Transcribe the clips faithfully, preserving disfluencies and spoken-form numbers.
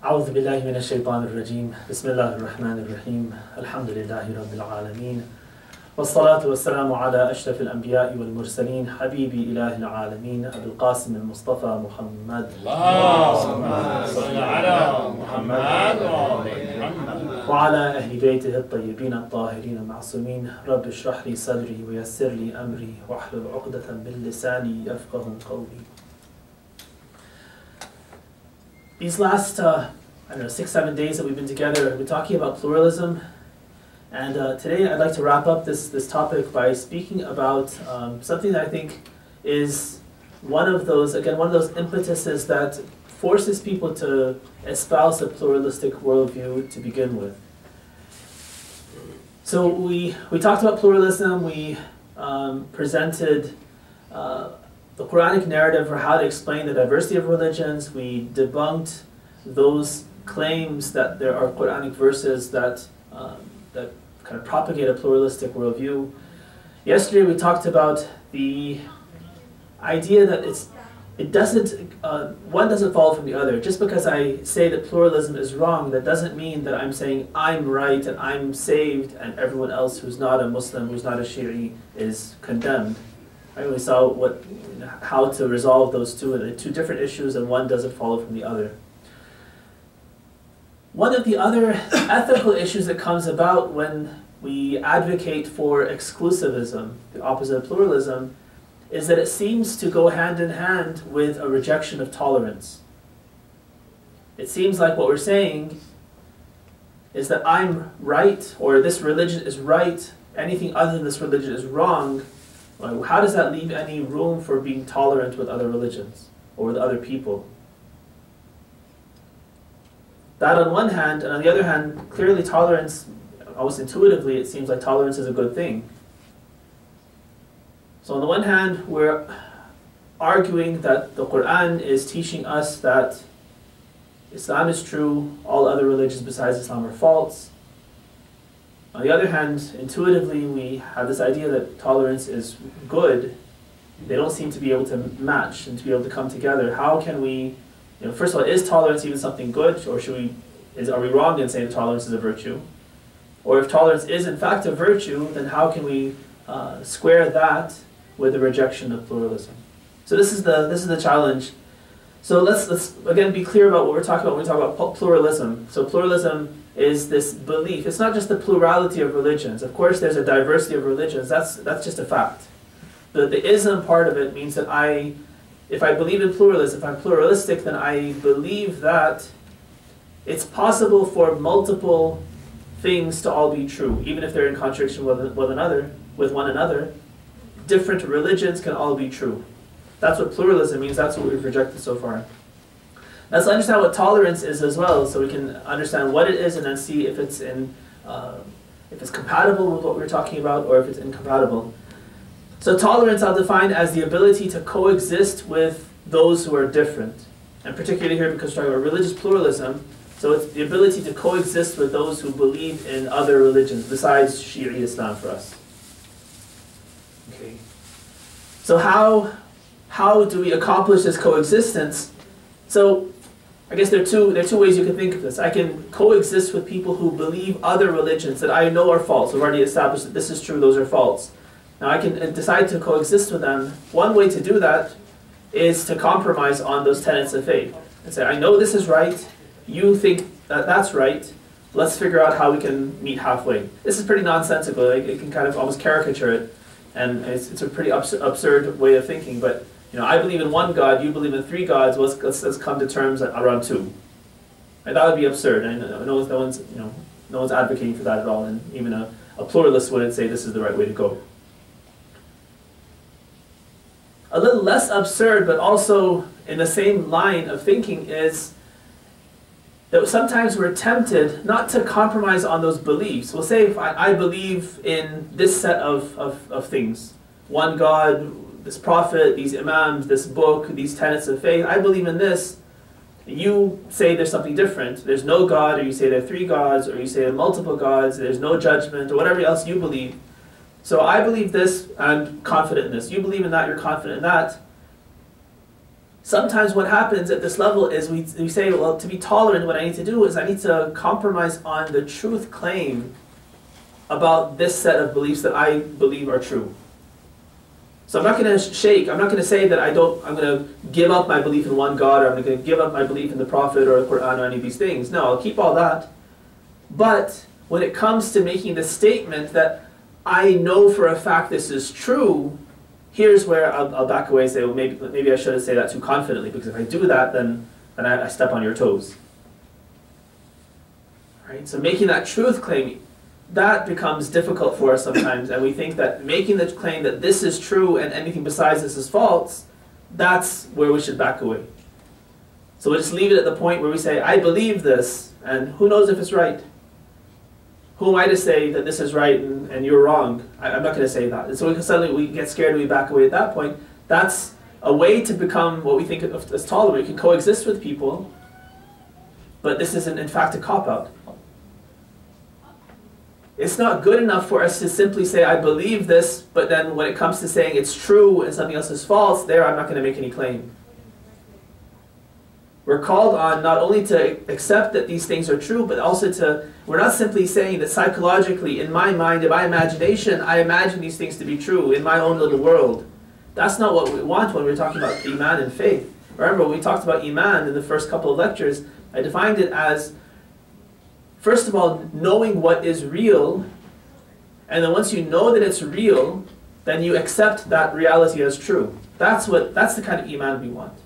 أعوذ بالله من الشيطان الرجيم بسم الله الرحمن الرحيم الحمد لله رب العالمين والصلاة والسلام على أشرف الأنبياء والمرسلين حبيبي إله العالمين أبي القاسم المصطفى محمد اللهم صل على محمد وعلى أهل بيته الطيبين الطاهرين المعصومين رب اشرح لي صدري ويسر لي أمري واحلل عقدة من لساني يفقه قولي. These last, uh, I don't know, six, seven days that we've been together, we've been talking about pluralism. And uh, today I'd like to wrap up this, this topic by speaking about um, something that I think is one of those, again, one of those impetuses that forces people to espouse a pluralistic worldview to begin with. So we, we talked about pluralism, we um, presented uh, the Quranic narrative for how to explain the diversity of religions. We debunked those claims that there are Quranic verses that, um, that kind of propagate a pluralistic worldview. Yesterday we talked about the idea that it's, it doesn't, uh, one doesn't follow from the other. Just because I say that pluralism is wrong, that doesn't mean that I'm saying I'm right and I'm saved and everyone else who's not a Muslim, who's not a Shi'i, is condemned. Right? We saw what, how to resolve those two, the two different issues, and one doesn't follow from the other. One of the other ethical issues that comes about when we advocate for exclusivism, the opposite of pluralism, is that it seems to go hand in hand with a rejection of tolerance. It seems like what we're saying is that I'm right, or this religion is right, anything other than this religion is wrong. How does that leave any room for being tolerant with other religions or with other people? That on one hand, and on the other hand, clearly tolerance, almost intuitively, it seems like tolerance is a good thing. So on the one hand, we're arguing that the Quran is teaching us that Islam is true, all other religions besides Islam are false. On the other hand, intuitively, we have this idea that tolerance is good. They don't seem to be able to match and to be able to come together. How can we, you know, first of all, is tolerance even something good, or should we, is, are we wrong in saying that tolerance is a virtue? Or if tolerance is in fact a virtue, then how can we uh, square that with the rejection of pluralism? So this is the this is the challenge. So let's let's again be clear about what we're talking about when we talk about pluralism. So pluralism is this belief. It's not just the plurality of religions. Of course, there's a diversity of religions. That's that's just a fact. The the ism part of it means that I, if I believe in pluralism, if I'm pluralistic, then I believe that it's possible for multiple things to all be true, even if they're in contradiction with one another. With one another, different religions can all be true. That's what pluralism means. That's what we've rejected so far. Let's understand what tolerance is as well, so we can understand what it is and then see if it's in, uh, if it's compatible with what we're talking about or if it's incompatible. So tolerance I'll define as the ability to coexist with those who are different, and particularly here because we're talking about religious pluralism. So it's the ability to coexist with those who believe in other religions besides Shi'i Islam for us. Okay. So how how do we accomplish this coexistence? So I guess there are two there are two ways you can think of this. I can coexist with people who believe other religions that I know are false. We've already established that this is true, those are false. Now I can decide to coexist with them. One way to do that is to compromise on those tenets of faith and say, I know this is right, you think that that's right, let's figure out how we can meet halfway. This is pretty nonsensical. Like, it can kind of almost caricature it, and it's, it's a pretty abs absurd way of thinking, but you know, I believe in one God, you believe in three gods, well, let's, let's, let's come to terms around two. And that would be absurd. I know, no, one's, no, one's, you know, no one's advocating for that at all, and even a, a pluralist wouldn't say this is the right way to go. A little less absurd, but also in the same line of thinking, is that sometimes we're tempted not to compromise on those beliefs. We'll say, if I, I believe in this set of, of, of things, one God, this prophet, these imams, this book, these tenets of faith, I believe in this. You say there's something different. There's no God, or you say there are three gods, or you say there are multiple gods, there's no judgment, or whatever else you believe. So I believe this, I'm confident in this. You believe in that, you're confident in that. sometimes what happens at this level is we, we say, well, to be tolerant, what I need to do is I need to compromise on the truth claim about this set of beliefs that I believe are true. So I'm not going to shake, I'm not going to say that I don't, I'm going to give up my belief in one God, or I'm going to give up my belief in the Prophet or the Quran or any of these things. No, I'll keep all that. But when it comes to making the statement that I know for a fact this is true, here's where I'll, I'll back away and say, well, maybe, maybe I shouldn't say that too confidently, because if I do that, then, then I, I step on your toes. Right? So making that truth claim, that becomes difficult for us sometimes, and we think that making the claim that this is true and anything besides this is false, that's where we should back away. So we'll just leave it at the point where we say, I believe this, and who knows if it's right? Who am I to say that this is right and, and you're wrong? I, I'm not going to say that. And so we can suddenly we get scared and we back away at that point. That's a way to become what we think of as tolerant. We can coexist with people, but this isn't in fact a cop-out. It's not good enough for us to simply say, I believe this, but then when it comes to saying it's true and something else is false, there I'm not going to make any claim. We're called on not only to accept that these things are true, but also to, we're not simply saying that psychologically, in my mind, in my imagination, I imagine these things to be true in my own little world. That's not what we want when we're talking about Iman and faith. Remember, when we talked about Iman in the first couple of lectures, I defined it as, first of all, knowing what is real, and then once you know that it's real, then you accept that reality as true. That's what, that's the kind of Iman we want.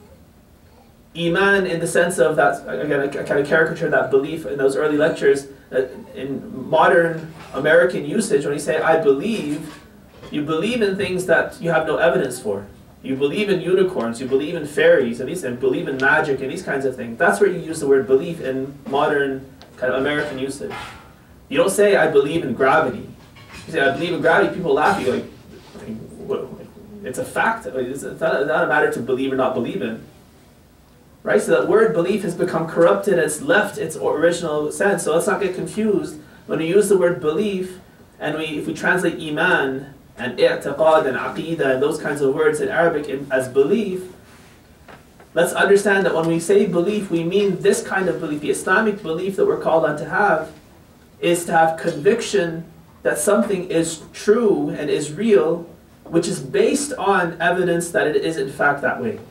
Iman in the sense of that, again, I kind of caricature that belief in those early lectures, that in modern American usage, when you say, I believe, you believe in things that you have no evidence for. You believe in unicorns, you believe in fairies, and, these, and believe in magic and these kinds of things. That's where you use the word belief in modern kind of American usage. You don't say, I believe in gravity. You say, I believe in gravity, people laugh at you like, I mean, what, it's a fact. It's not, not a matter to believe or not believe in. Right? So that word belief has become corrupted, it's left its original sense. So let's not get confused. When we use the word belief, and we, if we translate iman and i'tiqad and aqidah and those kinds of words in Arabic in, as belief, let's understand that when we say belief, we mean this kind of belief. The Islamic belief that we're called on to have is to have conviction that something is true and is real, which is based on evidence that it is in fact that way.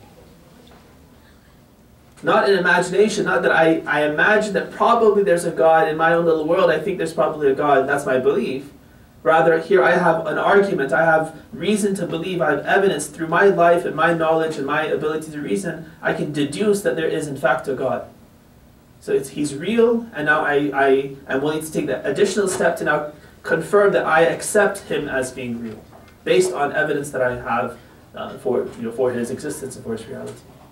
Not in imagination, not that I, I imagine that probably there's a God in my own little world, I think there's probably a God, and that's my belief. Rather, here I have an argument, I have reason to believe, I have evidence through my life and my knowledge and my ability to reason, I can deduce that there is in fact a God. So it's, He's real, and now I, I am willing to take the additional step to now confirm that I accept Him as being real, based on evidence that I have uh, for, you know, for His existence and for His reality.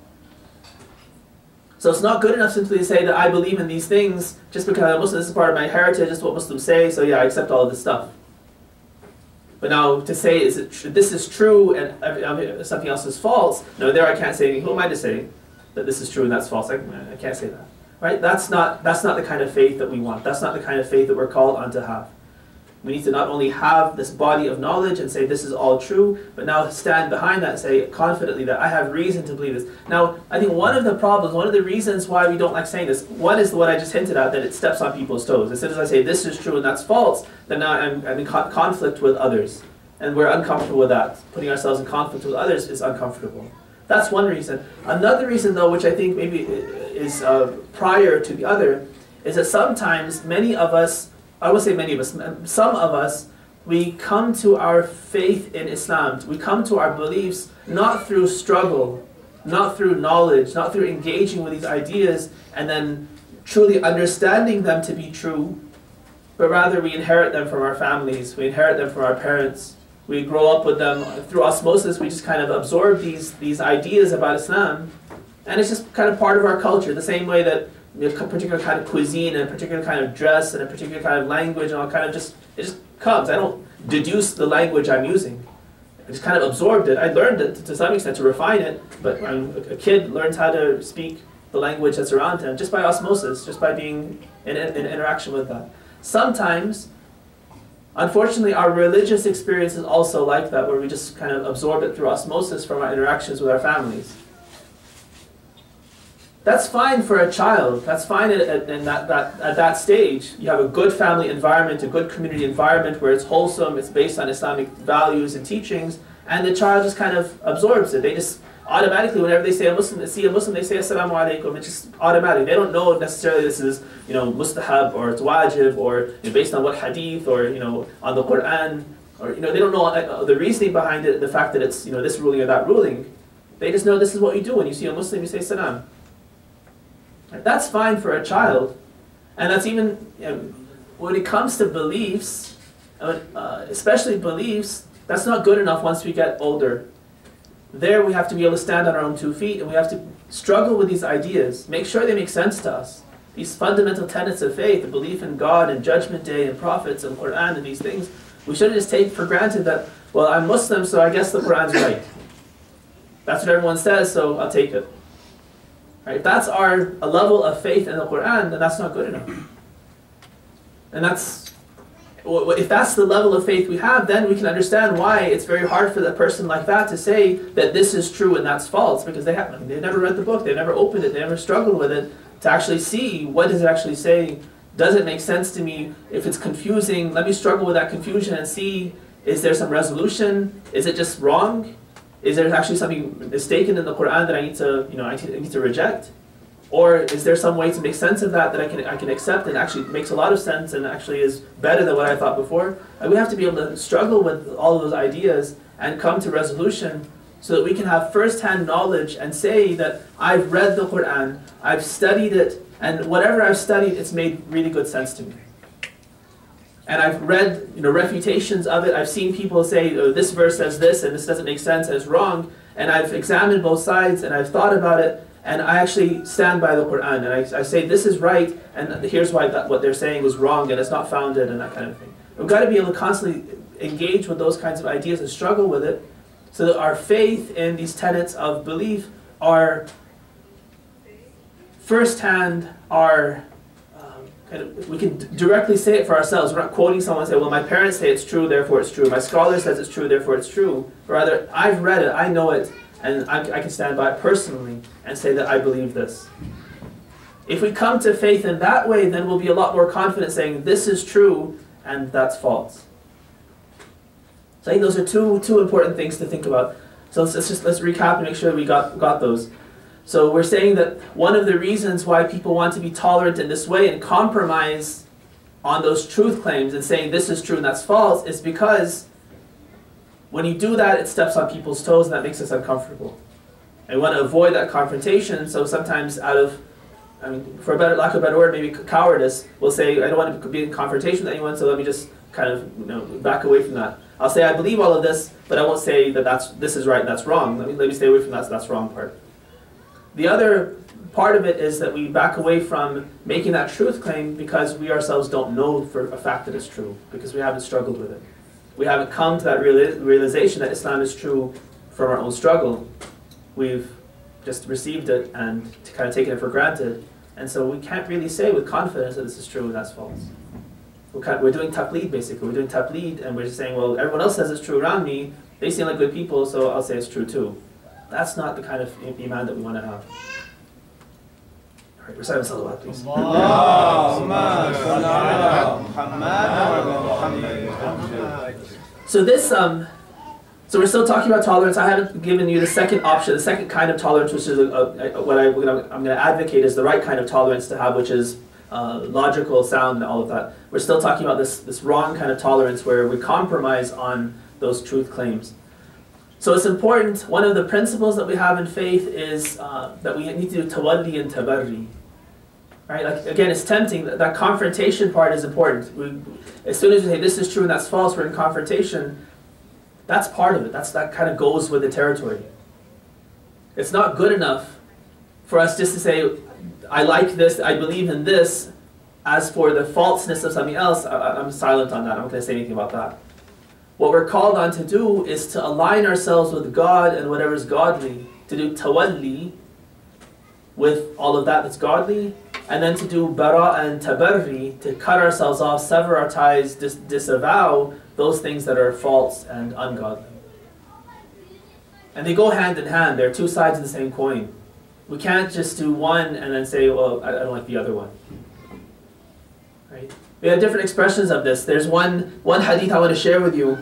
So it's not good enough simply to say that I believe in these things just because I'm Muslim, this is part of my heritage, this is what Muslims say, so yeah, I accept all of this stuff. But now to say is it tr this is true and uh, something else is false, no, there I can't say anything. Who am I to say that this is true and that's false? I, I can't say that. Right? That's not, that's not the kind of faith that we want. That's not the kind of faith that we're called on to have. We need to not only have this body of knowledge and say this is all true, but now stand behind that and say confidently that I have reason to believe this. Now, I think one of the problems, one of the reasons why we don't like saying this, one is what I just hinted at, that it steps on people's toes. As soon as I say this is true and that's false, then now I'm, I'm in co conflict with others. And we're uncomfortable with that. Putting ourselves in conflict with others is uncomfortable. That's one reason. Another reason, though, which I think maybe is uh, prior to the other, is that sometimes many of us, I won't say many of us, some of us, we come to our faith in Islam, we come to our beliefs not through struggle, not through knowledge, not through engaging with these ideas and then truly understanding them to be true, but rather we inherit them from our families, we inherit them from our parents, we grow up with them through osmosis, we just kind of absorb these, these ideas about Islam, and it's just kind of part of our culture, the same way that a particular kind of cuisine and a particular kind of dress and a particular kind of language and all kind of just, it just comes. I don't deduce the language I'm using. I just kind of absorbed it. I learned it to some extent to refine it, but um, a kid learns how to speak the language that's around him just by osmosis, just by being in, in, in interaction with that. Sometimes, unfortunately, our religious experience is also like that, where we just kind of absorb it through osmosis from our interactions with our families. That's fine for a child. That's fine at, at, in that, that, at that stage. You have a good family environment, a good community environment where it's wholesome, it's based on Islamic values and teachings, and the child just kind of absorbs it. They just automatically, whenever they say a Muslim, they see a Muslim, they say Assalamu alaikum. It's just automatic. They don't know necessarily this is, you know, mustahab or it's wajib or, you know, based on what hadith or, you know, on the Quran, or, you know, they don't know uh, the reasoning behind it, the fact that it's, you know, this ruling or that ruling. They just know this is what you do. When you see a Muslim, you say salam. That's fine for a child. And that's even, you know, when it comes to beliefs, uh, especially beliefs, that's not good enough once we get older. There we have to be able to stand on our own two feet, and we have to struggle with these ideas, make sure they make sense to us. These fundamental tenets of faith, the belief in God and Judgment Day and prophets and Quran and these things, we shouldn't just take for granted that, well, I'm Muslim, so I guess the Quran's right. That's what everyone says, so I'll take it. Right? If that's our a level of faith in the Quran, then that's not good enough. And that's, if that's the level of faith we have, then we can understand why it's very hard for a person like that to say that this is true and that's false, because they haven't. They've never read the book, they've never opened it, they never struggled with it to actually see what is it actually saying. Does it make sense to me? If it's confusing, let me struggle with that confusion and see, is there some resolution? Is it just wrong? Is there actually something mistaken in the Quran that I need to, you know, I need to reject? Or is there some way to make sense of that that I can I can accept and actually makes a lot of sense and actually is better than what I thought before? And we have to be able to struggle with all of those ideas and come to resolution so that we can have first-hand knowledge and say that I've read the Quran, I've studied it, and whatever I've studied, it's made really good sense to me. And I've read, you know, refutations of it. I've seen people say, oh, this verse says this, and this doesn't make sense, and it's wrong. And I've examined both sides, and I've thought about it, and I actually stand by the Quran. And I, I say, this is right, and here's why that, what they're saying is wrong, and it's not founded, and that kind of thing. We've got to be able to constantly engage with those kinds of ideas and struggle with it, so that our faith in these tenets of belief are firsthand, are kind of, we can directly say it for ourselves. We're not quoting someone and say, well, my parents say it's true, therefore it's true. My scholar says it's true, therefore it's true. Rather, I've read it, I know it, and I, I can stand by it personally and say that I believe this. If we come to faith in that way, then we'll be a lot more confident saying this is true and that's false. So I think those are two, two important things to think about. So let's, let's just let's recap and make sure we got, got those. So we're saying that one of the reasons why people want to be tolerant in this way and compromise on those truth claims and saying this is true and that's false is because when you do that, it steps on people's toes and that makes us uncomfortable. And we want to avoid that confrontation, so sometimes out of, I mean, for a better, lack of a better word, maybe cowardice, we'll say, I don't want to be in confrontation with anyone, so let me just kind of, you know, back away from that. I'll say I believe all of this, but I won't say that that's, this is right and that's wrong. Let me, let me stay away from that, that's wrong part. The other part of it is that we back away from making that truth claim because we ourselves don't know for a fact that it's true, because we haven't struggled with it. We haven't come to that reali realization that Islam is true from our own struggle. We've just received it and kind of taken it for granted, and so we can't really say with confidence that this is true and that's false. We're, kind of, we're doing taqleed basically. We're doing taqleed and we're just saying, well, everyone else says it's true around me, they seem like good people, so I'll say it's true too. That's not the kind of iman that we want to have. All right, recite salawat, please. So this, um, so we're still talking about tolerance. I haven't given you the second option, the second kind of tolerance, which is a, a, a, what I, I'm going to advocate is the right kind of tolerance to have, which is uh, logical, sound, and all of that. We're still talking about this, this wrong kind of tolerance where we compromise on those truth claims. So it's important, one of the principles that we have in faith is uh, that we need to do tawalli and tabarri. Right? Like, again, it's tempting, that, that confrontation part is important. We, as soon as we say this is true and that's false, we're in confrontation, that's part of it. That's, that kind of goes with the territory. It's not good enough for us just to say, I like this, I believe in this. As for the falseness of something else, I, I'm silent on that. I'm not going to say anything about that. What we're called on to do is to align ourselves with God and whatever is godly, to do tawalli with all of that that's godly, and then to do bara and tabarri, to cut ourselves off, sever our ties, dis disavow those things that are false and ungodly. And they go hand in hand, they're two sides of the same coin. we can't just do one and then say, well, I, I don't like the other one. Right? We have different expressions of this. There's one, one hadith I want to share with you.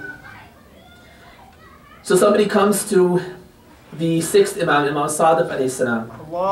So somebody comes to the sixth Imam, Imam Sadiq alayhi salam.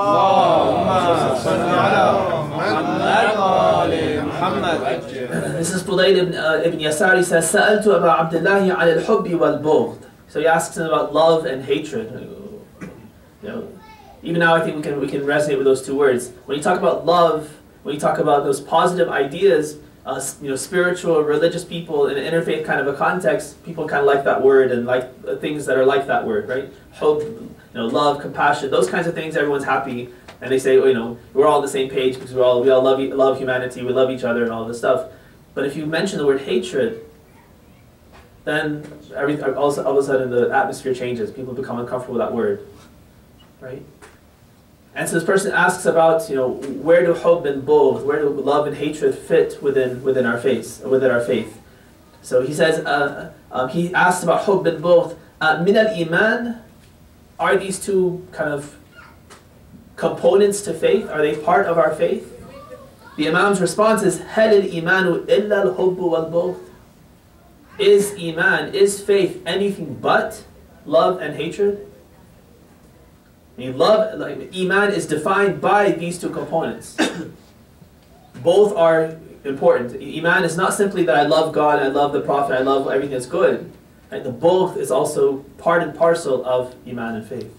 This is Fudayl ibn, uh, ibn Yasar. He says, سألت أبا عبد الله عن الحب والبغض. So he asks him about love and hatred. You know, even now I think we can, we can resonate with those two words. When you talk about love, when you talk about those positive ideas, uh, you know, spiritual, religious people in an interfaith kind of a context, people kind of like that word and like uh, things that are like that word, right? Hope, you know, love, compassion, those kinds of things. Everyone's happy, and they say, oh, you know, we're all on the same page because we all we all love love humanity, we love each other, and all this stuff. But if you mention the word hatred, then every all, all of a sudden the atmosphere changes. People become uncomfortable with that word, right? And so this person asks about, you know, where do hub and bughd, where do love and hatred fit within within our faith, within our faith? So he says, uh, um, he asks about hub and bughd. Min al iman, are these two kind of components to faith? Are they part of our faith? The Imam's response is, Hal al imanu illa al hubbu wal bughd. Is iman, is faith anything but love and hatred? I mean, love, like, iman is defined by these two components. Both are important. Iman is not simply that I love God, I love the Prophet, I love everything that's good. Right? The both is also part and parcel of iman and faith.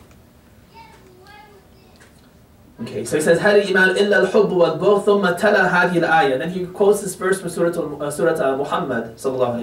Okay, so he says, هَلِ الْإِيمَانُ إِلَّا الْحُبُّ وَالْبُغْضُ ثُمَّ تَلَى هَذِهِ الْآيَةِ. Then he quotes this verse from Surah, uh, Surah Muhammad sallallahu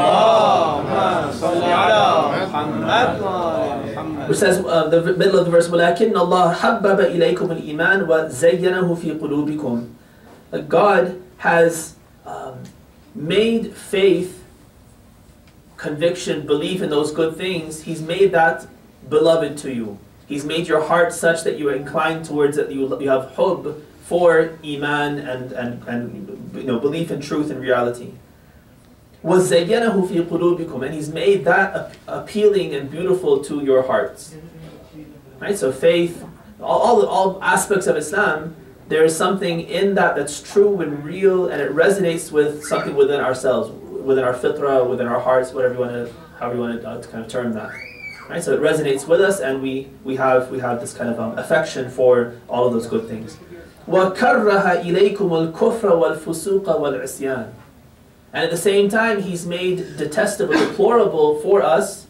alayhi wa which says, uh, the middle of the verse, وَلَكِنَّ اللَّهَ حَبَّبَ إِلَيْكُمُ الْإِيمَانَ وَزَيَّنَهُ فِي قُلُوبِكُم. That God has um, made faith, conviction, belief in those good things, He's made that beloved to you. He's made your heart such that you are inclined towards it, you, you have hub for iman and, and, and you know, belief in truth and reality. وَزَيَّنَهُ فِي قُلُوبِكُم. And He's made that appealing and beautiful to your hearts. Right? So faith, all, all, all aspects of Islam, there is something in that that's true and real, and it resonates with something within ourselves, within our fitrah, within our hearts, whatever you want to, however you want to, uh, to kind of term that. Right? So it resonates with us, and we, we, have, we have this kind of um, affection for all of those good things. وَكَرَّهَ إِلَيْكُمُ الْكُفْرَ وَالْفُسُوقَ وَالْعِصْيَانَ. And at the same time, He's made detestable, deplorable for us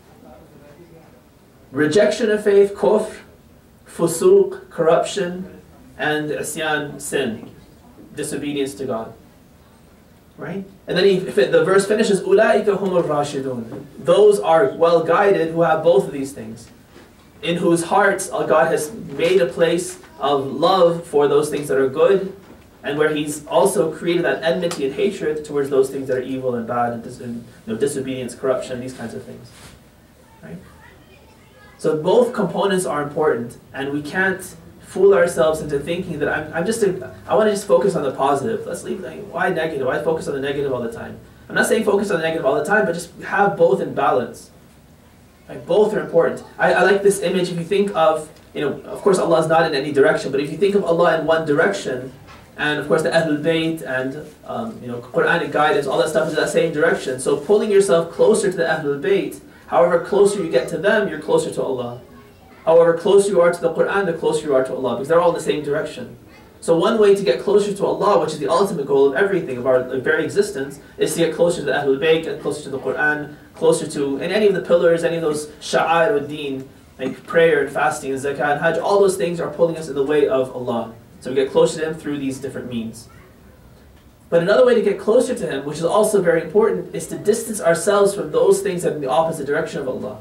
rejection of faith, kufr, fusuq, corruption, and isyan, sin, disobedience to God. Right? And then he, if it, the verse finishes, أُولَٰئِكَ هُمُ الرَّاشِدُونَ. Those are well guided who have both of these things, in whose hearts God has made a place of love for those things that are good, and where He's also created that enmity and hatred towards those things that are evil and bad, and, dis, and you know, disobedience, corruption, these kinds of things. Right? So both components are important, and we can't fool ourselves into thinking that I'm, I'm just a, I want to just focus on the positive. Let's leave, like, why negative? Why focus on the negative all the time? I'm not saying focus on the negative all the time, but just have both in balance. Right? Both are important. I, I like this image. If you think of, you know, of course Allah is not in any direction, but if you think of Allah in one direction, and of course the Ahlul Bayt and um, you know, Quranic guidance, all that stuff is in that same direction. So pulling yourself closer to the Ahlul Bayt, however closer you get to them, you're closer to Allah. However closer you are to the Quran, the closer you are to Allah, because they're all in the same direction. So one way to get closer to Allah, which is the ultimate goal of everything, of our very existence, is to get closer to the Ahlul Bayt, get closer to the Quran, closer to and any of the pillars, any of those sha'air al-deen, like prayer and fasting and zakah and hajj, all those things are pulling us in the way of Allah. So we get closer to Him through these different means. But another way to get closer to Him, which is also very important, is to distance ourselves from those things that are in the opposite direction of Allah.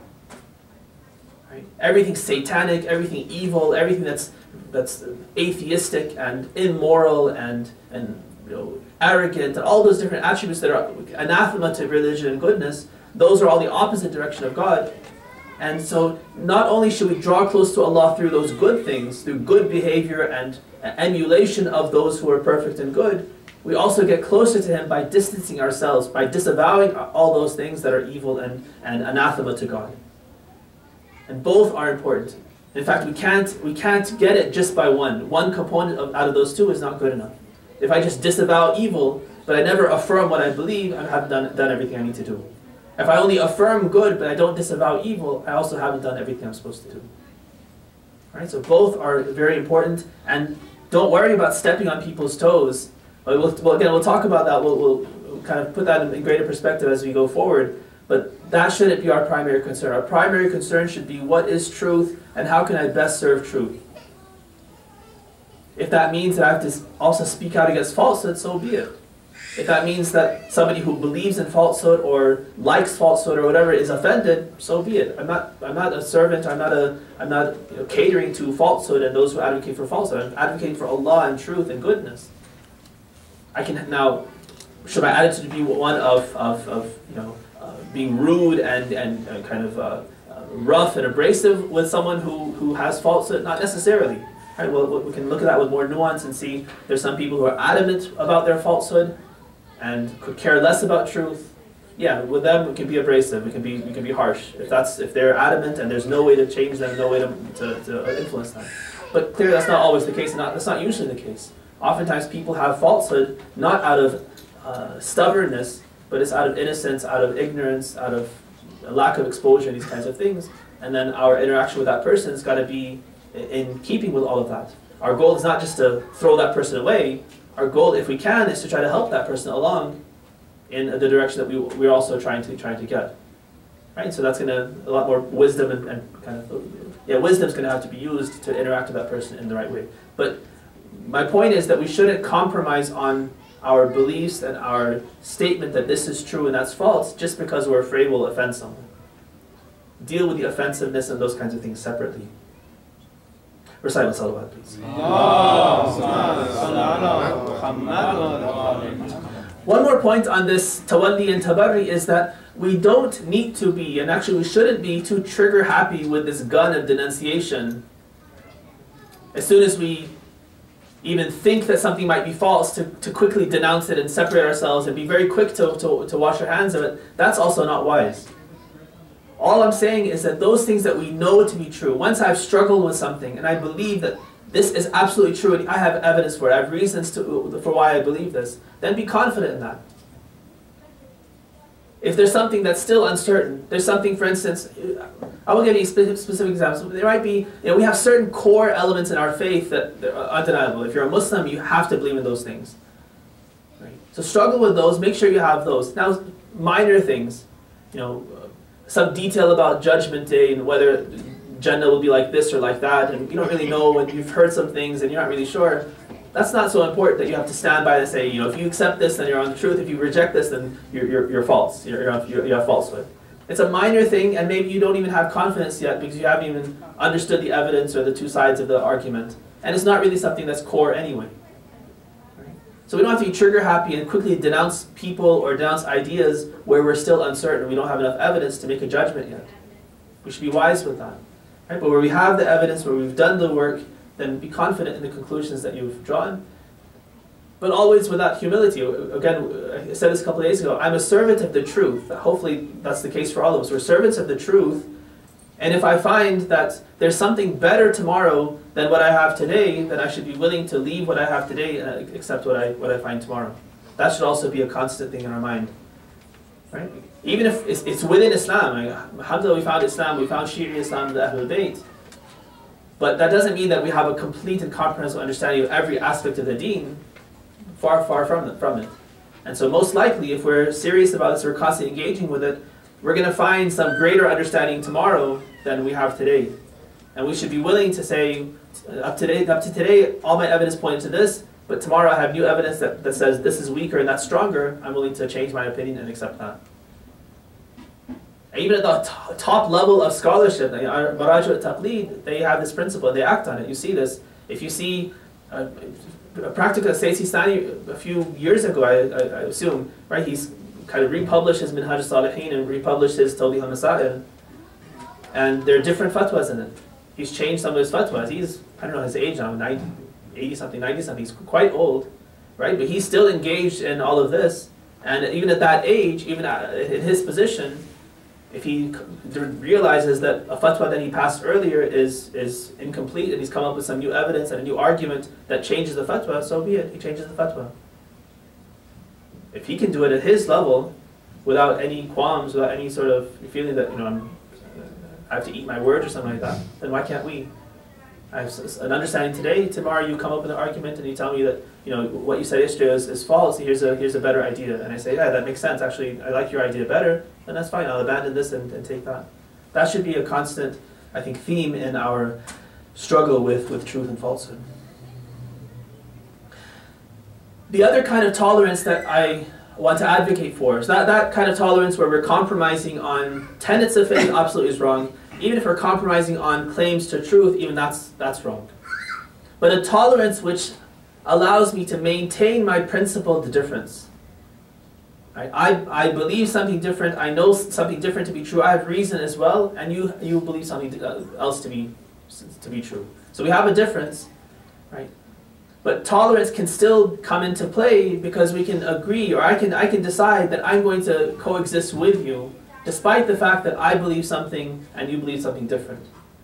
Everything satanic, everything evil, everything that's that's atheistic and immoral and and you know, arrogant, and all those different attributes that are anathema to religion and goodness, those are all the opposite direction of God. And so not only should we draw close to Allah through those good things, through good behavior and emulation of those who are perfect and good, we also get closer to Him by distancing ourselves, by disavowing all those things that are evil and, and anathema to God. And both are important. In fact, we can't, we can't get it just by one. One component of, out of those two is not good enough. If I just disavow evil, but I never affirm what I believe, I haven't done, done everything I need to do. If I only affirm good, but I don't disavow evil, I also haven't done everything I'm supposed to do. Right? So both are very important, and don't worry about stepping on people's toes. We'll, well, again, we'll talk about that. We'll, we'll, we'll kind of put that in greater perspective as we go forward. But that shouldn't be our primary concern. Our primary concern should be what is truth and how can I best serve truth. If that means that I have to also speak out against falsehood, so be it. If that means that somebody who believes in falsehood or likes falsehood or whatever is offended, so be it. I'm not, I'm not a servant. I'm not, a, I'm not you know, catering to falsehood and those who advocate for falsehood. I'm advocating for Allah and truth and goodness. I can now, should my attitude be one of, of, of you know, uh, being rude and, and uh, kind of uh, uh, rough and abrasive with someone who, who has falsehood? Not necessarily. Right? Well, we can look at that with more nuance and see there's some people who are adamant about their falsehood and could care less about truth. Yeah, with them we can be abrasive, we can be, we can be harsh. If, that's, if they're adamant and there's no way to change them, no way to, to, to influence them. But clearly that's not always the case, and not, that's not usually the case. Oftentimes people have falsehood not out of uh, stubbornness, but it's out of innocence, out of ignorance, out of a lack of exposure, these kinds of things. And then our interaction with that person has got to be in keeping with all of that. Our goal is not just to throw that person away. Our goal, if we can, is to try to help that person along in the direction that we, we're also trying to, trying to get. Right? So that's going to, a lot more wisdom and, and kind of, yeah, wisdom's going to have to be used to interact with that person in the right way. But my point is that we shouldn't compromise on our beliefs and our statement that this is true and that's false just because we're afraid we'll offend someone. Deal with the offensiveness and those kinds of things separately. Recite salawat, please. One more point on this tawalli and tabarri is that we don't need to be, and actually we shouldn't be, too trigger happy with this gun of denunciation. As soon as we even think that something might be false, to, to quickly denounce it and separate ourselves and be very quick to, to, to wash our hands of it, that's also not wise. All I'm saying is that those things that we know to be true, once I've struggled with something and I believe that this is absolutely true and I have evidence for it, I have reasons to, for why I believe this, then be confident in that. If there's something that's still uncertain, there's something, for instance, I will give you specific examples. There might be, you know, we have certain core elements in our faith that are undeniable. If you're a Muslim, you have to believe in those things. Right? So struggle with those, make sure you have those. Now, minor things, you know, some detail about Judgment Day and whether Jannah will be like this or like that, and you don't really know, and you've heard some things and you're not really sure. That's not so important that you have to stand by and say, you know, if you accept this, then you're on the truth. If you reject this, then you're, you're, you're false. You're, you're, you have falsehood. It's a minor thing, and maybe you don't even have confidence yet because you haven't even understood the evidence or the two sides of the argument. And it's not really something that's core anyway. Right? So we don't have to be trigger happy and quickly denounce people or denounce ideas where we're still uncertain. We don't have enough evidence to make a judgment yet. We should be wise with that. Right? But where we have the evidence, where we've done the work, then be confident in the conclusions that you've drawn. But always with that humility. Again, I said this a couple of days ago, I'm a servant of the truth. Hopefully that's the case for all of us. We're servants of the truth. And if I find that there's something better tomorrow than what I have today, then I should be willing to leave what I have today and accept what I, what I find tomorrow. That should also be a constant thing in our mind. Right? Even if it's, it's within Islam. Like, alhamdulillah, we found Islam, we found Shi'i Islam, the Ahlul Bayt. But that doesn't mean that we have a complete and comprehensive understanding of every aspect of the deen. Far, far from it. From it. And so most likely, if we're serious about this, we're constantly engaging with it, we're going to find some greater understanding tomorrow than we have today. And we should be willing to say, up to today, up to today all my evidence pointed to this, but tomorrow I have new evidence that, that says this is weaker and that's stronger. I'm willing to change my opinion and accept that. Even at the top level of scholarship, Maraj al-Taqlid, they have this principle, they act on it. You see this. If you see uh, a practical Sayyid Sistani a few years ago, I, I, I assume, right, he's kind of republished his Minhaj al-Salihin and republished his Tawdih al-Masail, and there are different fatwas in it. He's changed some of his fatwas. He's, I don't know his age now, ninety, eighty something, ninety something, he's quite old, right, but he's still engaged in all of this, and even at that age, even at, in his position, if he realizes that a fatwa that he passed earlier is, is incomplete and he's come up with some new evidence and a new argument that changes the fatwa, so be it, he changes the fatwa. If he can do it at his level, without any qualms, without any sort of feeling that, you know, I'm, I have to eat my words or something like that, then why can't we? I have an understanding today, tomorrow you come up with an argument and you tell me that, you know, what you said yesterday is, is false, here's a, here's a better idea. And I say, yeah, that makes sense, actually, I like your idea better, then that's fine, I'll abandon this and, and take that. That should be a constant, I think, theme in our struggle with, with truth and falsehood. The other kind of tolerance that I want to advocate for is that, that kind of tolerance where we're compromising on tenets of faith absolutely is wrong. Even if we're compromising on claims to truth, even that's, that's wrong. But a tolerance which allows me to maintain my principled difference. Right? I, I believe something different, I know something different to be true, I have reason as well, and you, you believe something else to be, to be true. So we have a difference, right? But tolerance can still come into play because we can agree, or I can, I can decide that I'm going to coexist with you despite the fact that I believe something and you believe something different.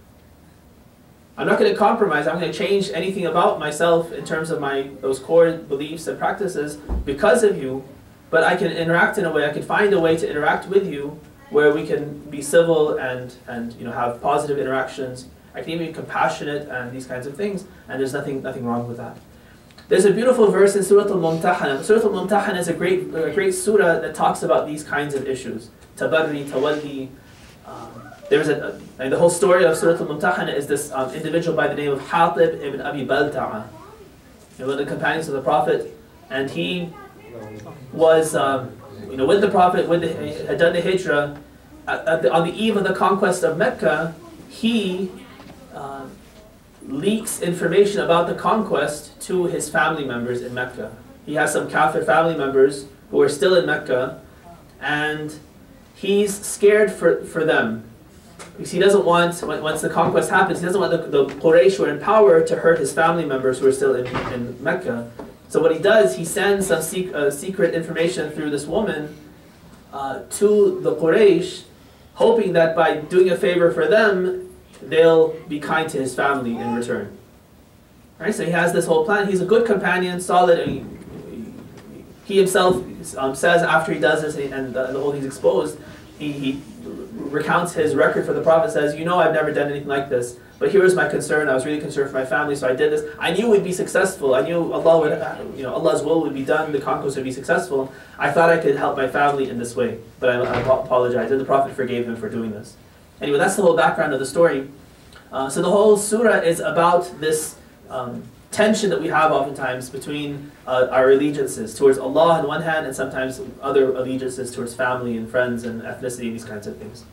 I'm not going to compromise, I'm going to change anything about myself in terms of my those core beliefs and practices because of you, but I can interact in a way, I can find a way to interact with you where we can be civil and, and you know, have positive interactions. I can even be compassionate and these kinds of things, and there's nothing, nothing wrong with that. There's a beautiful verse in Surah Al-Mumtahana. Surah Al-Mumtahana is a great, a great surah that talks about these kinds of issues. Tabarri, Tawalli. Um, there's a, and the whole story of Surah Al-Mumtahana is this um, individual by the name of Hatib ibn Abi Balta'a, one of the companions of the Prophet, and he was um, you know, with the Prophet, with the, had done the hijrah. At, at the, on the eve of the conquest of Mecca, he uh, leaks information about the conquest to his family members in Mecca. He has some Kafir family members who are still in Mecca, and he's scared for, for them. Because he doesn't want, once the conquest happens, he doesn't want the, the Quraysh who are in power to hurt his family members who are still in, in Mecca. So what he does, he sends some sec uh, secret information through this woman uh, to the Quraysh, hoping that by doing a favor for them, they'll be kind to his family in return. Right? So he has this whole plan. He's a good companion, solid. And he, he himself um, says after he does this and, and the, the whole thing's exposed, he, he recounts his record for the Prophet, says, you know, I've never done anything like this, but here was my concern. I was really concerned for my family, so I did this. I knew we'd be successful. I knew Allah would, you know, Allah's will would be done. The conquest would be successful. I thought I could help my family in this way, but I, I apologize. And the Prophet forgave him for doing this. Anyway, that's the whole background of the story. Uh, so the whole surah is about this um, tension that we have oftentimes between uh, our allegiances towards Allah on one hand, and sometimes other allegiances towards family and friends and ethnicity and these kinds of things.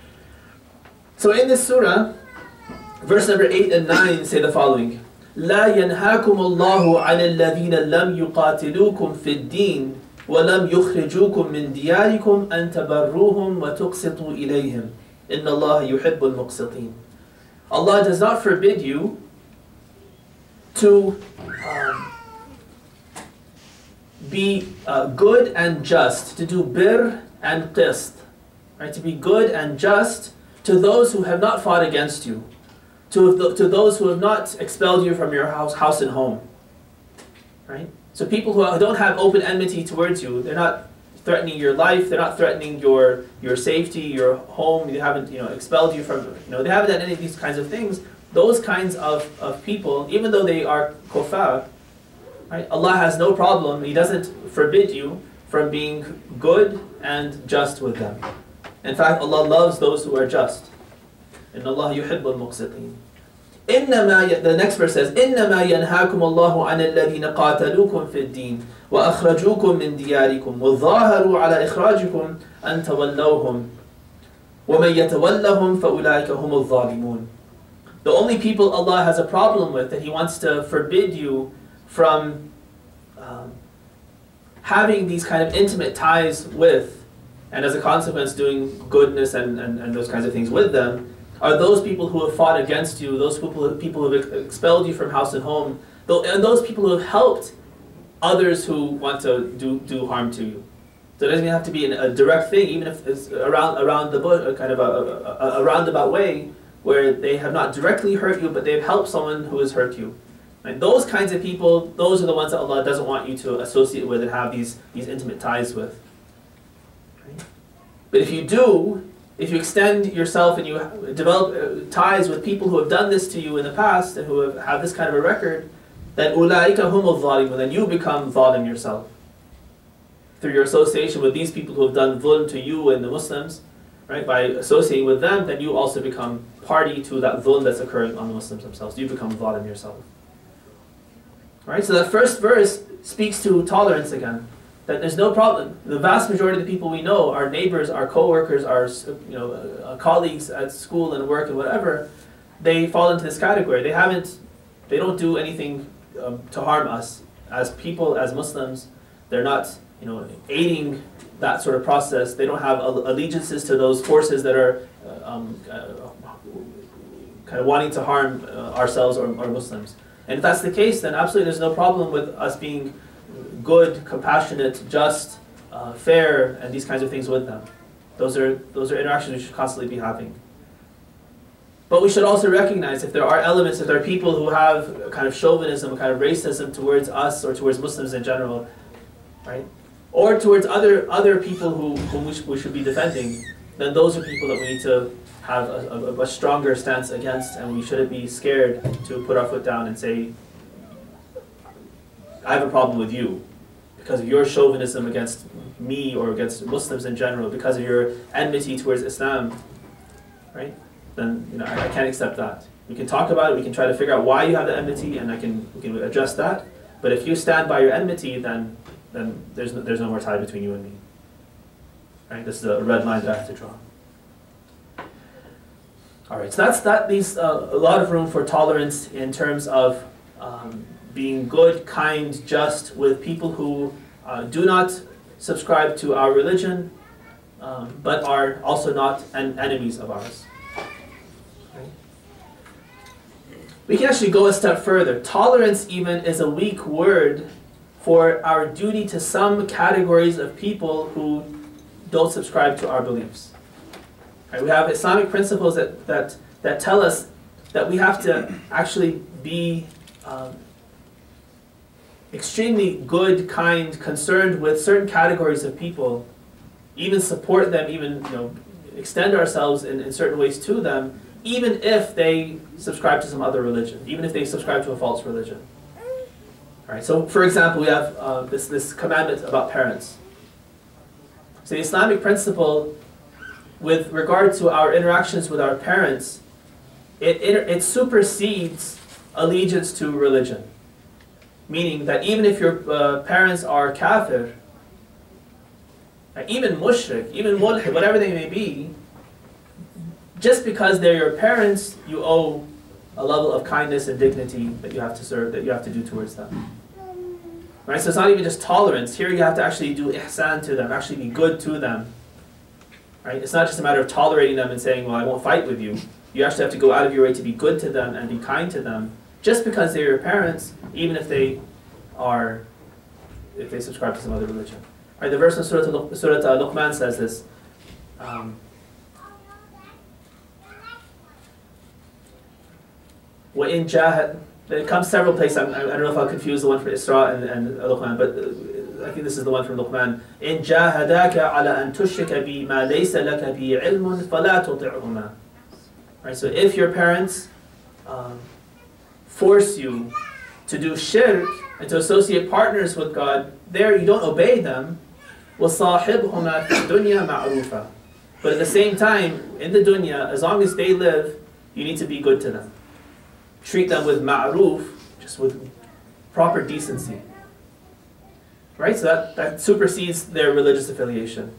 So in this surah, verse number eight and nine say the following: لا ينهاكم الله عن الذين لم يقاتلوكم في الدين ولم يخرجوكم من دياركم أن تبروهم وتقسطوا إليهم إن الله يحب المقسطين. Allah does not forbid you to um, be uh, good and just, to do bir and qist, right? To be good and just to those who have not fought against you, to, th to those who have not expelled you from your house, house and home, right? So people who don't have open enmity towards you, they're not threatening your life, they're not threatening your your safety, your home, they haven't, you know, expelled you from, you know, they haven't done any of these kinds of things. Those kinds of, of people, even though they are kuffar, right, Allah has no problem, He doesn't forbid you from being good and just with them. In fact, Allah loves those who are just. إِنَّ اللَّهَ يُحِبُّ الْمُقْسِطِينَ. إنما, the next verse says, إنما ينهاكم الله عن الذين قاتلوكم في الدين وأخرجوكم من دياركم وظاهروا على إخراجكم أن تولوهم ومن يتولهم فأولئك هم الظالمون. The only people Allah has a problem with, that He wants to forbid you from um, having these kind of intimate ties with, and as a consequence doing goodness and, and, and those kinds of things with them, are those people who have fought against you, those people, people who have expelled you from house and home, and those people who have helped others who want to do, do harm to you. So it doesn't even have to be a direct thing, even if it's around around the bush, kind of a, a, a roundabout way, where they have not directly hurt you, but they've helped someone who has hurt you. Right? Those kinds of people, those are the ones that Allah doesn't want you to associate with and have these, these intimate ties with. Right? But if you do, if you extend yourself and you develop uh, ties with people who have done this to you in the past and who have, have this kind of a record, then أُولَٰئِكَ هُمُ الظَّالِمُونَ, then you become zalim yourself. Through your association with these people who have done dhulm to you and the Muslims, right? By associating with them, then you also become party to that dhulm that's occurring on the Muslims themselves. You become zalim yourself. Right? So that first verse speaks to tolerance again. That there's no problem. The vast majority of the people we know, our neighbors, our co-workers, our you know, uh, colleagues at school and work and whatever, they fall into this category. They haven't, they don't do anything um, to harm us as people, as Muslims. They're not, you know, aiding that sort of process. They don't have allegiances to those forces that are uh, um, uh, kind of wanting to harm uh, ourselves or, or Muslims. And if that's the case, then absolutely there's no problem with us being good, compassionate, just, uh, fair, and these kinds of things with them. Those are, those are interactions we should constantly be having. But we should also recognize if there are elements, if there are people who have a kind of chauvinism, a kind of racism towards us or towards Muslims in general, right? Or towards other, other people who, whom we, sh we should be defending, then those are people that we need to have a, a, a stronger stance against, and we shouldn't be scared to put our foot down and say, I have a problem with you because of your chauvinism against me or against Muslims in general, because of your enmity towards Islam, right? Then you know I, I can't accept that. We can talk about it, we can try to figure out why you have the enmity, and I can, we can address that. But if you stand by your enmity, then then there's no, there's no more tie between you and me. Right? This is a red line that I have to draw. All right, so that's that leaves uh, a lot of room for tolerance in terms of um, being good, kind, just with people who uh, do not subscribe to our religion, um, but are also not en enemies of ours. Okay. We can actually go a step further. Tolerance even is a weak word for our duty to some categories of people who don't subscribe to our beliefs. Right? We have Islamic principles that, that, that tell us that we have to actually be um, extremely good, kind, concerned with certain categories of people, even support them, even you know, extend ourselves in, in certain ways to them, even if they subscribe to some other religion, even if they subscribe to a false religion. All right, so for example, we have uh, this, this commandment about parents. So the Islamic principle with regard to our interactions with our parents, it, it, it supersedes allegiance to religion. Meaning that even if your uh, parents are kafir, even mushrik, even mulhid, whatever they may be, just because they're your parents, you owe a level of kindness and dignity that you have to serve, that you have to do towards them. Right? So it's not even just tolerance. Here you have to actually do ihsan to them, actually be good to them. Right? It's not just a matter of tolerating them and saying, well, I won't fight with you. You actually have to go out of your way to be good to them and be kind to them, just because they're your parents, even if they are, if they subscribe to some other religion. Right? The verse in Surah, Surah Luqman says this. Um, وَإِن جَاهَدْ It comes several places. I, I don't know if I'll confuse the one for Isra and, and Luqman, but uh, I think this is the one from Luqman. إِن جَاهَدَاكَ عَلَى أَن تُشْرِكَ بِي مَا لَيْسَ لَكَ بِهِ عِلْمٌ فَلَا تُطِعْهُمَا. Right, so if your parents um, force you to do shirk and to associate partners with God, there you don't obey them. وَصَاحِبْهُمَا فِي الدُّنْيَا مَعْرُوفًا. But at the same time, in the dunya, as long as they live, you need to be good to them. Treat them with ma'roof, just with proper decency. Right? So that, that supersedes their religious affiliation.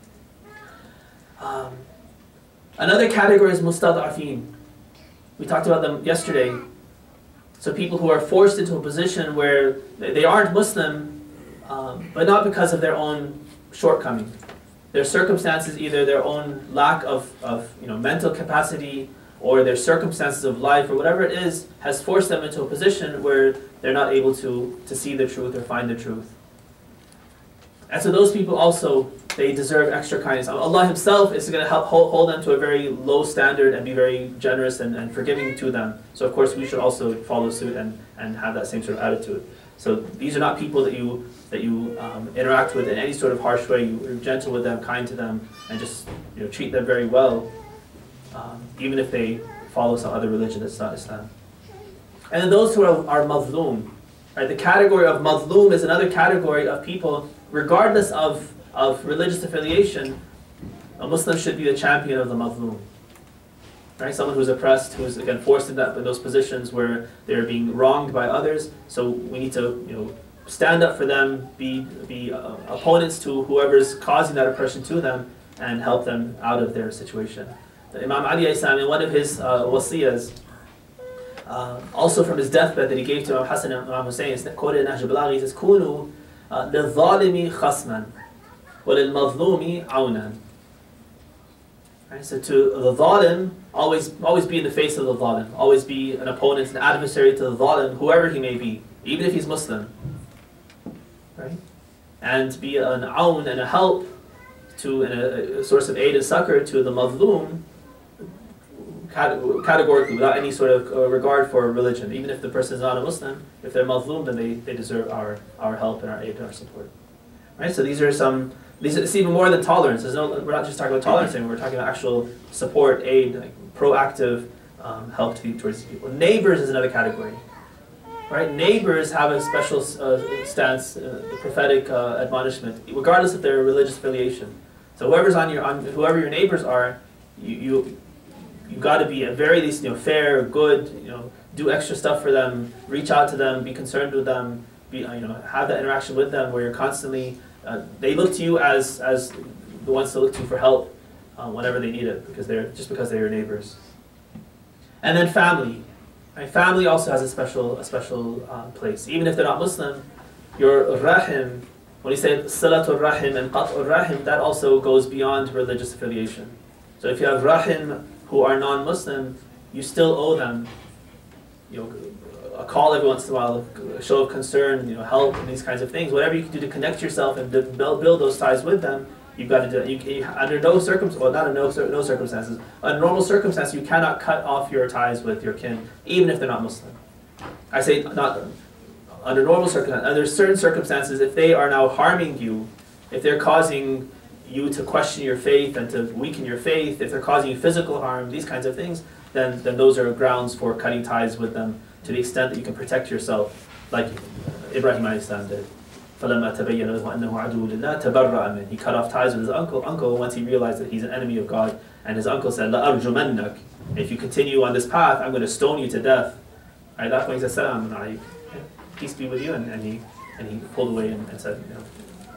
Um, another category is mustad'afin. We talked about them yesterday. So people who are forced into a position where they aren't Muslim, um, but not because of their own shortcoming. Their circumstances, either their own lack of, of you know, mental capacity, or their circumstances of life, or whatever it is, has forced them into a position where they're not able to, to see the truth or find the truth. And so those people also, they deserve extra kindness. Allah Himself is going to help hold, hold them to a very low standard and be very generous and, and forgiving to them. So of course we should also follow suit and, and have that same sort of attitude. So these are not people that you that you um, interact with in any sort of harsh way. You're gentle with them, kind to them, and just you know treat them very well, um, even if they follow some other religion that's not Islam. And then those who are, are mazloom, right? The category of mazloom is another category of people, regardless of, of religious affiliation. A Muslim should be the champion of the mazloom. Right? Someone who's oppressed, who's again forced in, that, in those positions where they're being wronged by others. So we need to you know, stand up for them, be, be uh, opponents to whoever's causing that oppression to them, and help them out of their situation. The Imam Ali alayhi salam, in one of his uh, wasiyas, uh, also from his deathbed that he gave to Imam Hassan and Imam Hussein, is quoted in Nahj al-Balagha, he says, "Kunu lil-zalimi khasman, wa lil-mazlumi awnan." Right, so to the zalim, always, always be in the face of the zalim, always be an opponent, an adversary to the zalim, whoever he may be, even if he's Muslim. Right? And be an awn and a help to and a, a source of aid and succor to the mazloom, categorically, without any sort of uh, regard for religion. Even if the person is not a Muslim, if they're mazloom, then they, they deserve our, our help and our aid and our support. Right? So these are some, these are, it's even more than tolerance. There's no, we're not just talking about tolerance anymore, we're talking about actual support, aid, like proactive um, help to, towards people. Neighbors is another category. Right? Neighbors have a special uh, stance, uh, the prophetic uh, admonishment, regardless of their religious affiliation. So whoever's on your, on whoever your neighbors are, you you you got to be at very least you know fair, good, you know, do extra stuff for them, reach out to them, be concerned with them, be you know have that interaction with them where you're constantly uh, they look to you as as the ones to look to for help uh, whenever they need it because they're just because they're your neighbors. And then family. Right? Family also has a special a special uh, place, even if they're not Muslim. Your rahim. When he said Salatul Rahim and Qat'ul Rahim, that also goes beyond religious affiliation. So if you have Rahim who are non-Muslim, you still owe them you know, a call every once in a while, a show of concern, you know, help, and these kinds of things. Whatever you can do to connect yourself and to build, build those ties with them, you've got to do it. You, you, under no circumstances, well, not under no, no circumstances, under normal circumstances, you cannot cut off your ties with your kin, even if they're not Muslim. I say not under normal circumstances. Under certain circumstances, if they are now harming you, if they're causing you to question your faith and to weaken your faith, if they're causing you physical harm, these kinds of things, then, then those are grounds for cutting ties with them to the extent that you can protect yourself, like Ibrahim alayhi salam did. فَلَمَّا تَبَيَّنَ لَهُ أَنَّهُ عَدُوٌّ لِلَّهِ تَبَرَّأَ مِنْهُ. He cut off ties with his uncle, uncle once he realized that he's an enemy of God, and his uncle said, لَأَرْجُمَنَّكَ. If you continue on this path, I'm going to stone you to death. At that point he said, Salaam alayk. Peace be with you, and, and he and he pulled away and, and said, you know,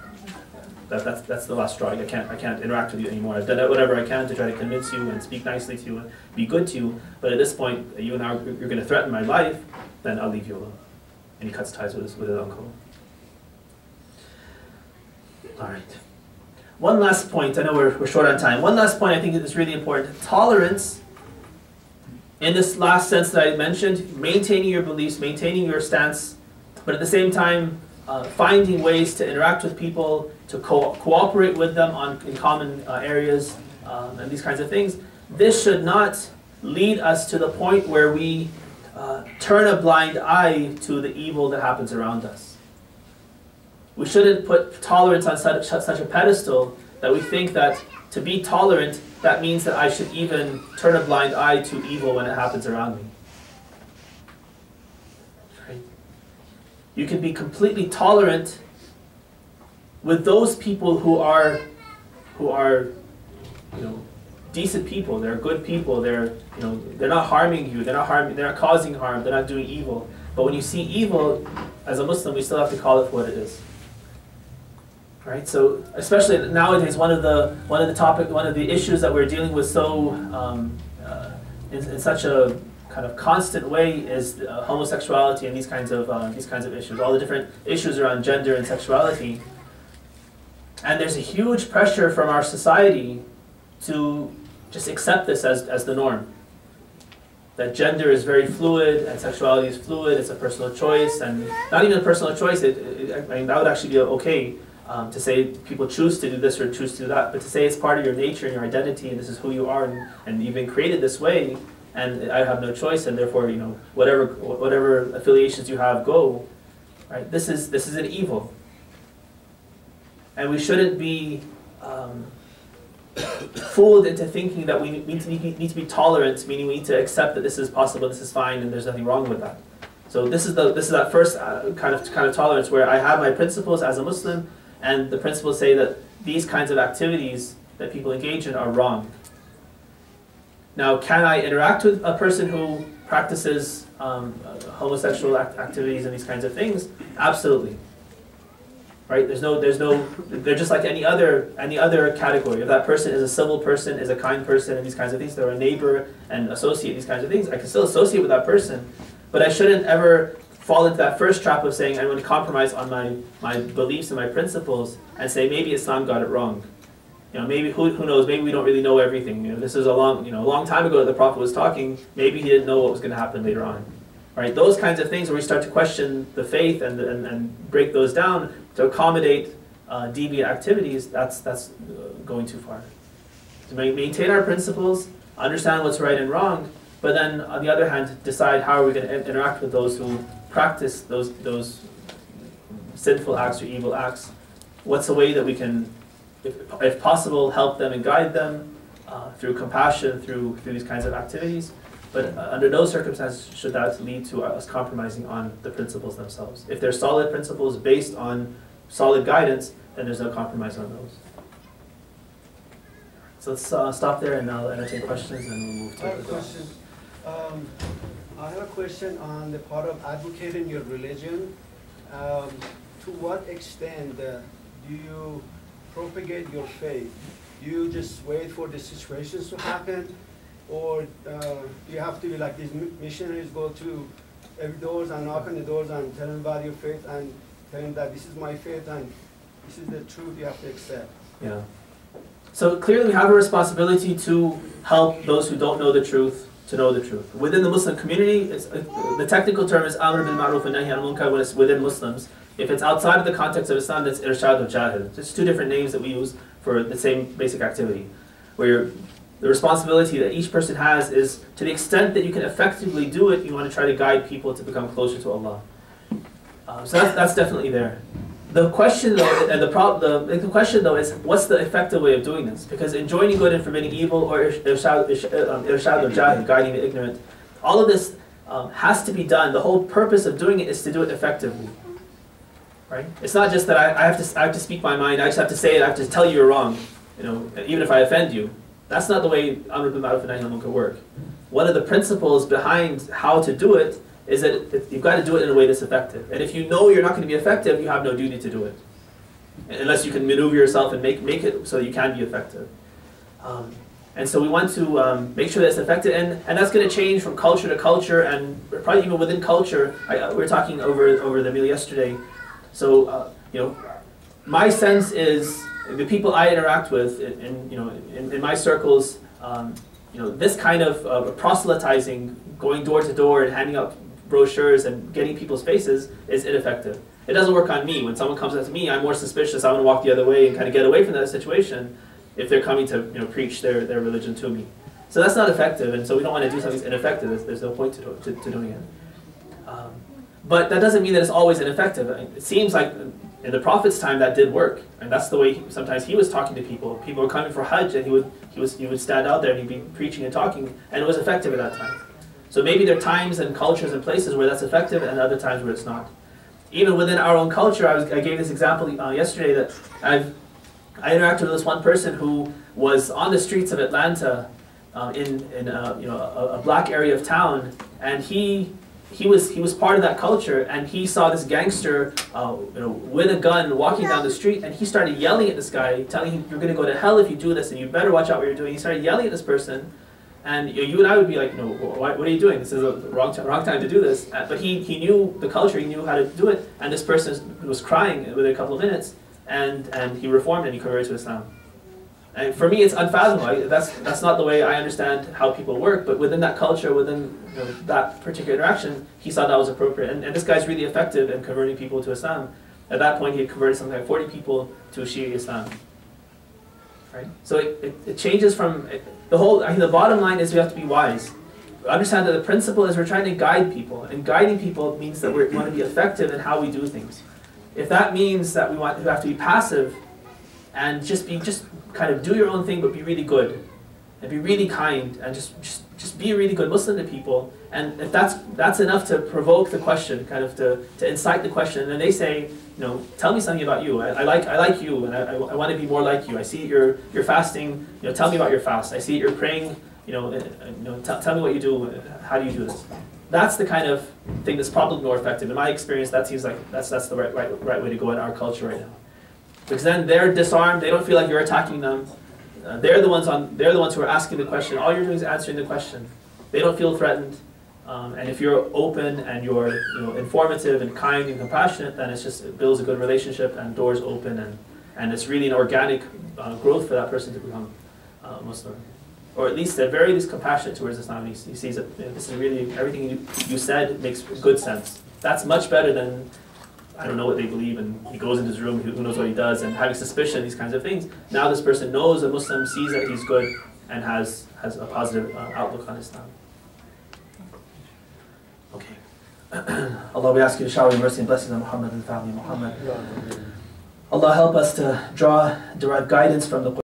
that, that's that's the last straw. I can't I can't interact with you anymore. I've done whatever I can to try to convince you and speak nicely to you and be good to you, but at this point, you and I you're going to threaten my life. Then I'll leave you alone. And he cuts ties with his with his uncle. All right. One last point. I know we're we're short on time. One last point I think is really important. Tolerance. In this last sense that I mentioned, maintaining your beliefs, maintaining your stance, but at the same time, uh, finding ways to interact with people, to co cooperate with them on in common uh, areas, um, and these kinds of things. This should not lead us to the point where we uh, turn a blind eye to the evil that happens around us. We shouldn't put tolerance on such, such a pedestal that we think that to be tolerant, that means that I should even turn a blind eye to evil when it happens around me. Right? You can be completely tolerant with those people who are, who are, you know, decent people. They're good people. They're, you know, they're not harming you. They're not harming. They're not causing harm. They're not doing evil. But when you see evil, as a Muslim, we still have to call it for what it is. Right, so especially nowadays, one of the one of the topic, one of the issues that we're dealing with so um, uh, in, in such a kind of constant way is uh, homosexuality and these kinds of uh, these kinds of issues. All the different issues around gender and sexuality, and there's a huge pressure from our society to just accept this as as the norm. That gender is very fluid and sexuality is fluid. It's a personal choice, and not even a personal choice. It, it, I mean, that would actually be okay. um, to say people choose to do this or choose to do that, but to say it's part of your nature and your identity, and this is who you are, and, and you've been created this way, and I have no choice, and therefore, you know, whatever whatever affiliations you have, go. Right? This is this is an evil, and we shouldn't be um, fooled into thinking that we need to, need to be tolerant, meaning we need to accept that this is possible, this is fine, and there's nothing wrong with that. So this is the this is that first uh, kind of kind of tolerance where I have my principles as a Muslim, and the principles say that these kinds of activities that people engage in are wrong. Now, can I interact with a person who practices um, homosexual act activities and these kinds of things? Absolutely. Right? There's no, there's no, they're just like any other, any other category. If that person is a civil person, is a kind person, and these kinds of things, they're a neighbor and associate, these kinds of things, I can still associate with that person, but I shouldn't ever fall into that first trap of saying I'm going to compromise on my, my beliefs and my principles and say maybe Islam got it wrong. You know, maybe, who, who knows, maybe we don't really know everything. You know, this is a long, you know, a long time ago that the Prophet was talking, maybe he didn't know what was going to happen later on. Right? Those kinds of things where we start to question the faith and, and, and break those down to accommodate uh, deviant activities, that's, that's going too far. To maintain our principles, understand what's right and wrong, but then on the other hand, decide how are we going to interact with those who practice those, those sinful acts or evil acts. What's a way that we can, if, if possible, help them and guide them uh, through compassion, through, through these kinds of activities. But uh, under no circumstances should that lead to us compromising on the principles themselves. If they're solid principles based on solid guidance, then there's no compromise on those. So let's uh, stop there and I'll entertain questions and we'll move to I have a the question. Um, I have a question on the part of advocating your religion. Um, to what extent uh, do you propagate your faith? Do you just wait for the situations to happen? Or uh, do you have to be like these missionaries, go to every doors and knock on the doors and tell them about your faith and tell them that this is my faith and this is the truth you have to accept? Yeah. So clearly we have a responsibility to help those who don't know the truth to know the truth. Within the Muslim community, it's, uh, the technical term is Amr bil Ma'ruf and Nahy anil Munkar when it's within Muslims. If it's outside of the context of Islam, that's Irshad or Jahil. It's two different names that we use for the same basic activity. Where the responsibility that each person has is, to the extent that you can effectively do it, you want to try to guide people to become closer to Allah. Um, so that's, that's definitely there. The question though, and the, prob the, the question though is, what's the effective way of doing this? Because enjoining good and forbidding evil, or irshad, irshad or jahil, guiding the ignorant, all of this um, has to be done. The whole purpose of doing it is to do it effectively. Right? It's not just that I, I, have to, I have to speak my mind, I just have to say it, I have to tell you you're wrong, you know, even if I offend you. That's not the way Amr bil Ma'ruf and Nahy anil Munkar work. One of the principles behind how to do it is that it, you've got to do it in a way that's effective. And if you know you're not going to be effective, you have no duty to do it. Unless you can maneuver yourself and make, make it so you can be effective. Um, and so we want to um, make sure that it's effective. And, and that's going to change from culture to culture, and probably even within culture. I, we were talking over, over the meal yesterday. So, uh, you know, my sense is, the people I interact with, in, in you know, in, in my circles, um, you know, this kind of uh, proselytizing, going door to door and handing out brochures and getting people's faces is ineffective. It doesn't work on me. When someone comes up to me, I'm more suspicious. I want to walk the other way and kind of get away from that situation if they're coming to, you know, preach their, their religion to me. So that's not effective, and so we don't want to do something that's ineffective. There's, there's no point to, to, to doing it. Um, but that doesn't mean that it's always ineffective. It seems like in the Prophet's time that did work, and that's the way he, sometimes he was talking to people. People were coming for Hajj, and he would he was he would stand out there and he'd be preaching and talking, and it was effective at that time. So maybe there are times and cultures and places where that's effective, and other times where it's not. Even within our own culture, I was I gave this example uh, yesterday that I've I interacted with this one person who was on the streets of Atlanta, uh, in in a, you know a, a black area of town, and he. He was he was part of that culture, and he saw this gangster, uh, you know, with a gun walking down the street, and he started yelling at this guy, telling him, "You're going to go to hell if you do this, and you better watch out what you're doing." He started yelling at this person, and you, know, you and I would be like, "No, what, what are you doing? This is a wrong wrong time to do this." Uh, but he he knew the culture, he knew how to do it, and this person was crying within a couple of minutes, and and he reformed and he converted to Islam. And for me, it's unfathomable. That's that's not the way I understand how people work. But within that culture, within you know, that particular interaction, he saw that was appropriate. And, and this guy's really effective in converting people to Islam. At that point, he had converted something like forty people to Shia Islam. Right? So it, it, it changes from, it, the whole, I think the bottom line is we have to be wise. Understand that the principle is we're trying to guide people, and guiding people means that we're, we want to be effective in how we do things. If that means that we want we have to be passive and just be just kind of do your own thing but be really good and be really kind and just just, just be a really good Muslim to people, and if that's that's enough to provoke the question, kind of to, to incite the question, and then they say, you know, tell me something about you. I, I like I like you, and I, I, I want to be more like you. I see you're you're fasting. You know, tell me about your fast. I see you're praying. You know, uh, you know, t tell me what you do. How do you do this? That's the kind of thing that's probably more effective. In my experience, that seems like that's that's the right right right way to go in our culture right now, because then they're disarmed. They don't feel like you're attacking them. Uh, they're the ones on. They're the ones who are asking the question. All you're doing is answering the question. They don't feel threatened. Um, and if you're open and you're you know informative and kind and compassionate, then it's just it builds a good relationship and doors open, and and it's really an organic uh, growth for that person to become uh, Muslim, or at least at very least compassionate towards Islam. He, he sees that you know, this is really everything you, you said makes good sense. That's much better than I don't know what they believe, and he goes into his room, who knows what he does, and having suspicion, these kinds of things. Now this person knows a Muslim, sees that he's good, and has has a positive uh, outlook on Islam. Okay. Allah, we ask you to shower your mercy and blessings on Muhammad and the family of Muhammad. Allah, help us to draw, derive guidance from the Quran.